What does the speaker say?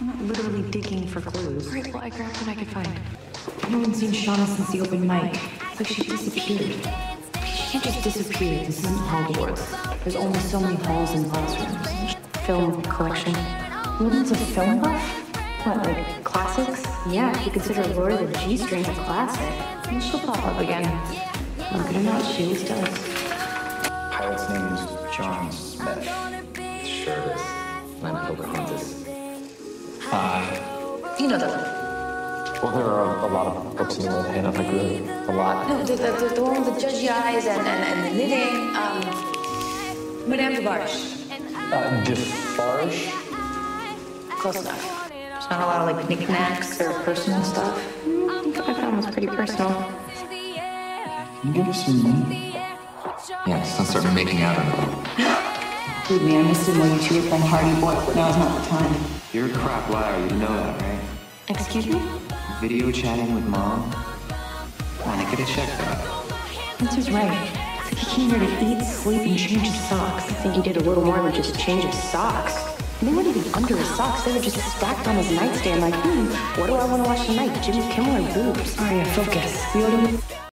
I'm not literally digging for clues. Great, well, I grabbed what I could find. No one's seen Shana since the open mic. It's like she disappeared. She can't just disappear. This isn't Hogwarts. There's only so many halls and classrooms. Film collection. Wilden's a film buff? What, like classics? Yeah, if you consider Lord of the G-String a classic. And she'll pop up again. Look at her now, she always does. Pilot's name is John Smith. Sure is. I'm Pocahontas. You know that. Well, there are a lot of books in the world, Hanna, like really a lot. No, the one with the judgy eyes and the knitting. Madame Defarch. Defarch? Close enough. There's not a lot of like knickknacks or personal stuff. I think what I found was pretty personal. Can you give us some money? Yeah, just don't start making out on it. Dude, man, I missed it when you two were playing Hardy Boy, but now is not the time. You're a crap liar, you know that, right? Excuse me? Video chatting with Mom? Come on, I could have checked that. Spencer's right. It's like he came here to eat, sleep, and change his socks. I think he did a little more than just change his socks. And they weren't even under his socks. They were just stacked on his nightstand like, what do I want to watch tonight? Jimmy Kimmel or boobs? Aria, focus. We already...